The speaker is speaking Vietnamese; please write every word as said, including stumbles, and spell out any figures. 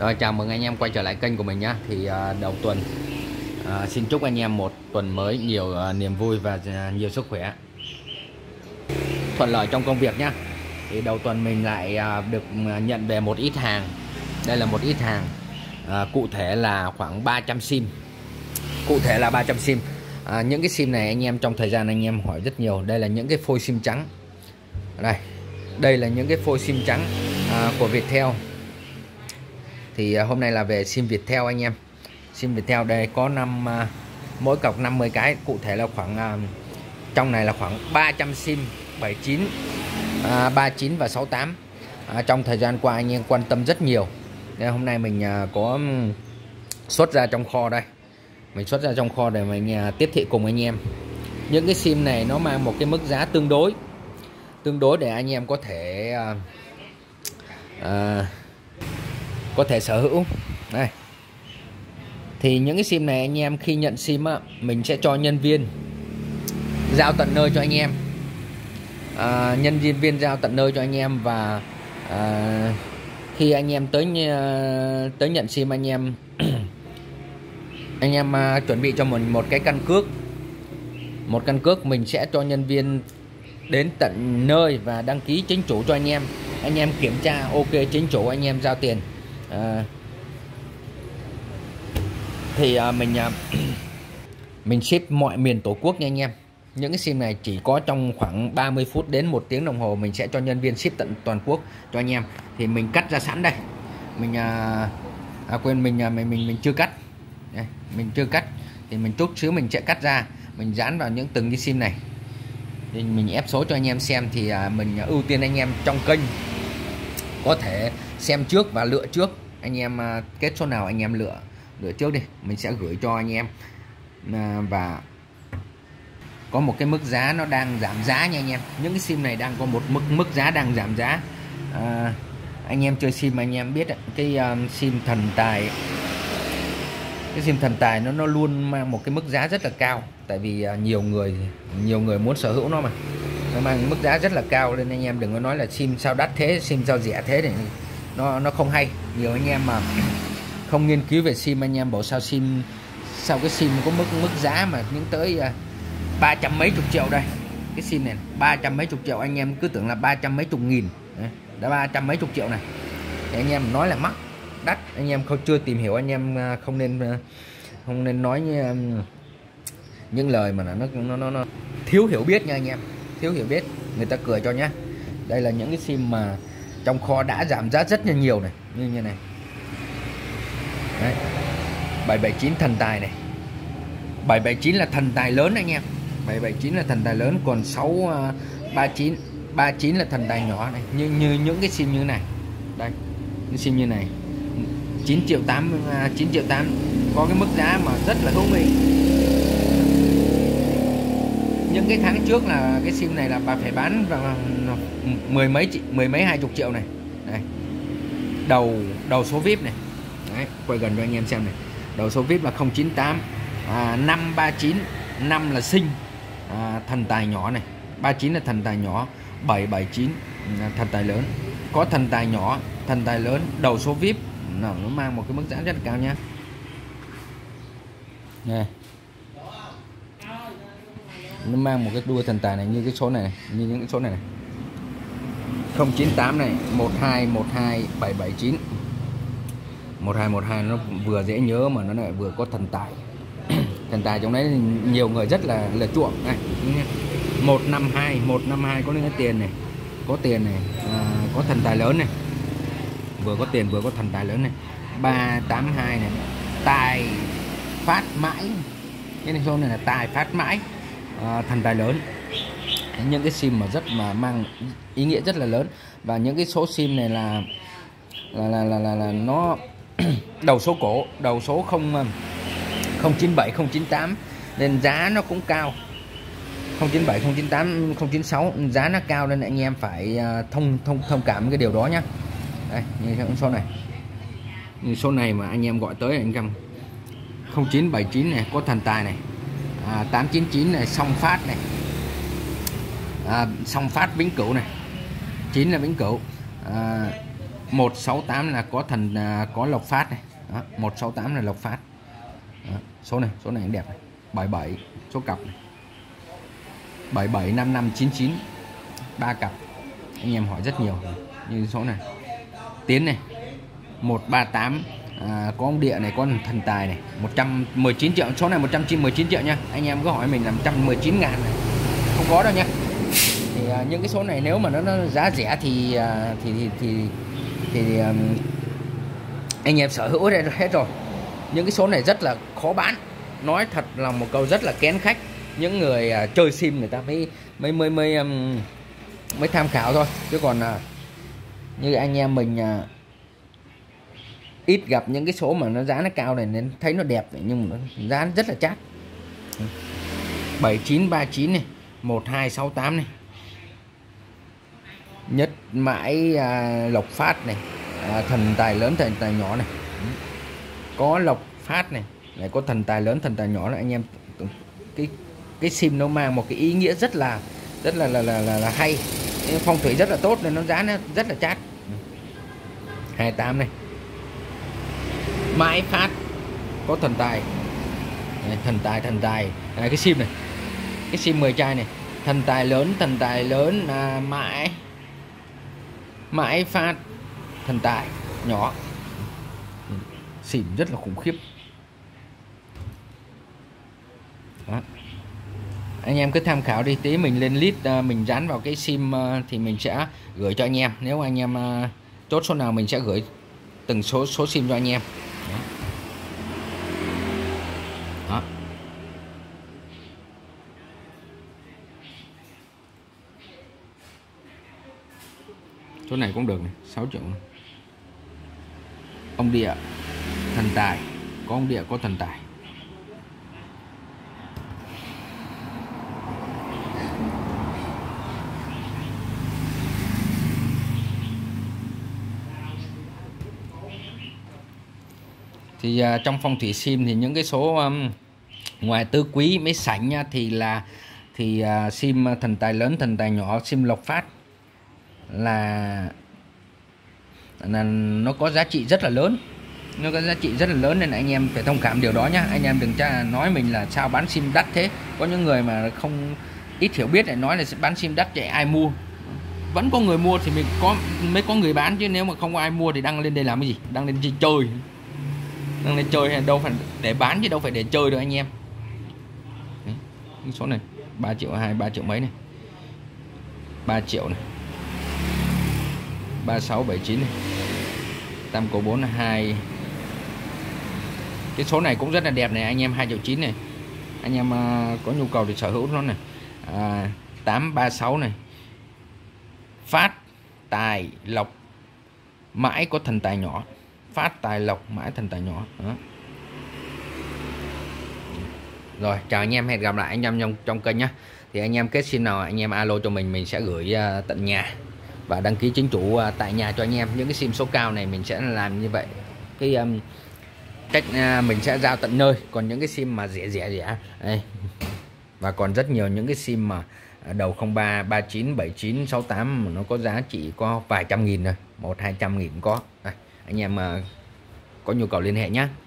Rồi, chào mừng anh em quay trở lại kênh của mình nhé. Thì uh, đầu tuần uh, xin chúc anh em một tuần mới nhiều uh, niềm vui và uh, nhiều sức khỏe, thuận lợi trong công việc nhé. Thì đầu tuần mình lại uh, được nhận về một ít hàng. Đây là một ít hàng, uh, cụ thể là khoảng ba trăm sim. Cụ thể là ba trăm sim. uh, Những cái sim này anh em trong thời gian anh em hỏi rất nhiều. Đây là những cái phôi sim trắng. Đây, đây là những cái phôi sim trắng uh, của Viettel. Thì hôm nay là về sim Viettel anh em. Sim Viettel đây có năm uh, mỗi cọc năm mươi cái, cụ thể là khoảng uh, trong này là khoảng ba trăm sim bảy chín, uh, ba mươi chín và sáu mươi tám. Uh, trong thời gian qua anh em quan tâm rất nhiều. Nên hôm nay mình uh, có xuất ra trong kho đây. Mình xuất ra trong kho để mình uh, tiếp thị cùng anh em. Những cái sim này nó mang một cái mức giá tương đối tương đối để anh em có thể uh, uh, có thể sở hữu. Đây. Thì những cái sim này anh em khi nhận sim á, mình sẽ cho nhân viên giao tận nơi cho anh em. À, nhân viên viên giao tận nơi cho anh em, và à, khi anh em tới tới nhận sim anh em anh em à, chuẩn bị cho mình một cái căn cước. Một căn cước mình sẽ cho nhân viên đến tận nơi và đăng ký chính chủ cho anh em. Anh em kiểm tra ok chính chủ, anh em giao tiền. À, thì à, mình à, mình ship mọi miền Tổ quốc nha anh em. Những cái sim này chỉ có trong khoảng ba mươi phút đến một tiếng đồng hồ mình sẽ cho nhân viên ship tận toàn quốc cho anh em. Thì mình cắt ra sẵn đây. Mình à, à, quên mình, à, mình mình mình chưa cắt. Đây, mình chưa cắt thì mình chút xíu mình sẽ cắt ra, mình dán vào những từng cái sim này. Thì mình ép số cho anh em xem. Thì à, mình ưu tiên anh em trong kênh có thể xem trước và lựa trước. Anh em à, kết số nào anh em lựa lựa trước đi, mình sẽ gửi cho anh em. À, và có một cái mức giá nó đang giảm giá nha anh em. Những cái sim này đang có một mức mức giá đang giảm giá. À, anh em chơi sim anh em biết cái um, sim thần tài, cái sim thần tài nó nó luôn mang một cái mức giá rất là cao. Tại vì uh, nhiều người nhiều người muốn sở hữu nó mà, nó mang mức giá rất là cao, nên anh em đừng có nói là sim sao đắt thế, sim sao rẻ thế, để nó nó không hay. Nhiều anh em mà không nghiên cứu về sim, anh em bảo sao sim sao cái sim có mức mức giá mà những tới uh, ba trăm mấy chục triệu. Đây cái sim này ba trăm mấy chục triệu, anh em cứ tưởng là ba trăm mấy chục nghìn. Đấy, đã ba trăm mấy chục triệu này thì anh em nói là mắc đắt. Anh em không chưa tìm hiểu, anh em không nên không nên nói như, những lời mà nó nó nó, nó thiếu hiểu biết nha anh em, thiếu hiểu biết người ta cười cho nhá. Đây là những cái sim mà trong kho đã giảm giá rất là nhiều này, như như này. Đấy, bảy bảy chín thần tài này, bảy bảy chín là thần tài lớn anh em, bảy bảy chín là thần tài lớn, còn sáu ba chín ba chín là thần tài nhỏ này. Như như những cái sim như này, đây những sim như này chín triệu tám, chín triệu tám có cái mức giá mà rất là hữu nghị. Những cái tháng trước là cái sim này là bà phải bán vào mười mấy mười mấy hai chục triệu này. Đây, đầu đầu số vip này. Đấy, quay gần cho anh em xem này. Đầu số vip là không chín tám, à, năm ba chín, năm là sinh, à, thần tài nhỏ này, ba mươi chín là thần tài nhỏ, bảy bảy chín là thần tài lớn. Có thần tài nhỏ, thần tài lớn, đầu số vip nó mang một cái mức giá rất là cao nha. Nè, nó mang một cái đuôi thần tài này, như cái số này, này như những cái số này, này. không chín tám này, một hai một hai bảy bảy chín, một hai một hai nó vừa dễ nhớ mà nó lại vừa có thần tài. Thần tài trong đấy nhiều người rất là là chuộng này. một năm hai, một năm hai có những cái tiền này, có tiền này, à, có thần tài lớn này, vừa có tiền vừa có thần tài lớn này. ba tám hai này, tài phát mãi, cái này số này là tài phát mãi, à, thần tài lớn. Những cái sim mà rất mà mang ý nghĩa rất là lớn. Và những cái số sim này là là là là, là, là nó đầu số cổ, đầu số không không chín bảy không chín tám, nên giá nó cũng cao. Không chín bảy không chín tám không chín sáu giá nó cao, nên anh em phải thông thông thông cảm cái điều đó nhá. Đây, như những số này, như số này mà anh em gọi tới anh em không chín bảy chín này có thần tài này, à, tám chín chín này song phát này, à, song phát vĩnh cửu này, chín là vĩnh cửu, à, một sáu tám là có thần à, có lộc phát này. Đó, một sáu tám là lộc phát. Đó, số này, số này đẹp này. bảy bảy số cặp này. bảy bảy năm năm chín chín ba cặp. Anh em hỏi rất nhiều như số này. Tiến này. một ba tám à, có ông địa này, có thần tài này, một trăm mười chín triệu, số này một trăm mười chín triệu nha. Anh em cứ hỏi mình là một trăm mười chín ngàn này. Không có đâu nha. Thì à, những cái số này nếu mà nó, nó giá rẻ thì à, thì thì thì, thì, thì um, anh em sở hữu đây hết rồi. Những cái số này rất là khó bán, nói thật là một câu rất là kén khách. Những người à, chơi sim người ta mới mới mới mới um, mới tham khảo thôi, chứ còn à, như anh em mình à, ít gặp những cái số mà nó giá nó cao này nên thấy nó đẹp nhưng mà nó giá rất là chát. Bảy chín ba chín này, một hai sáu tám này, nhất mãi à, lộc phát này, à, thần tài lớn thần tài nhỏ này, có lộc phát này, này có thần tài lớn thần tài nhỏ này. Anh em cái cái sim nó mang một cái ý nghĩa rất là rất là là là, là, là hay, phong thủy rất là tốt nên nó giá nó rất là chát. Hai tám này, mãi phát có thần tài, này, thần tài thần tài này, cái sim này, cái sim mười chai này, thần tài lớn thần tài lớn à, mãi mãi phát thần tài nhỏ, xỉn rất là khủng khiếp. Đó. Anh em cứ tham khảo đi, tí mình lên list uh, mình dán vào cái sim uh, thì mình sẽ gửi cho anh em. Nếu anh em uh, chốt số nào mình sẽ gửi từng số số sim cho anh em. Đó. Đó. Số này cũng được này, sáu triệu. Ông địa thần tài, có ông địa có thần tài. Thì uh, trong phong thủy sim thì những cái số um, ngoài tứ quý mấy sảnh nha, thì là thì uh, sim thần tài lớn thần tài nhỏ, sim lộc phát là là nó có giá trị rất là lớn, nó có giá trị rất là lớn nên anh em phải thông cảm điều đó nhá. Anh em đừng cha nói mình là sao bán sim đắt thế. Có những người mà không ít hiểu biết lại nói là sẽ bán sim đắt vậy ai mua. Vẫn có người mua thì mình có mới có người bán, chứ nếu mà không có ai mua thì đăng lên đây làm cái gì? Đăng lên chơi chơi. Đăng lên chơi hay đâu phải để bán chứ đâu phải để chơi đâu anh em. Đấy, số này ba triệu hai, ba triệu mấy này. ba triệu này. ba sáu bảy chín này. Tam cầu bốn là hai. Cái số này cũng rất là đẹp này anh em, hai triệu chín này. Anh em uh, có nhu cầu thì sở hữu nó này. À, tám ba sáu này. Phát tài lộc mãi có thần tài nhỏ. Phát tài lộc mãi thần tài nhỏ. Đó. Rồi chào anh em, hẹn gặp lại anh em trong trong kênh nhé. Thì anh em kết sim nào anh em alo cho mình, mình sẽ gửi uh, tận nhà và đăng ký chính chủ uh, tại nhà cho anh em. Những cái sim số cao này mình sẽ làm như vậy, cái um, cách uh, mình sẽ giao tận nơi. Còn những cái sim mà rẻ rẻ rẻ đây, và còn rất nhiều những cái sim mà đầu không ba, ba chín, bảy chín, sáu tám mà nó có giá trị có vài trăm nghìn thôi, một hai trăm nghìn có. Đây, anh em uh, có nhu cầu liên hệ nhé.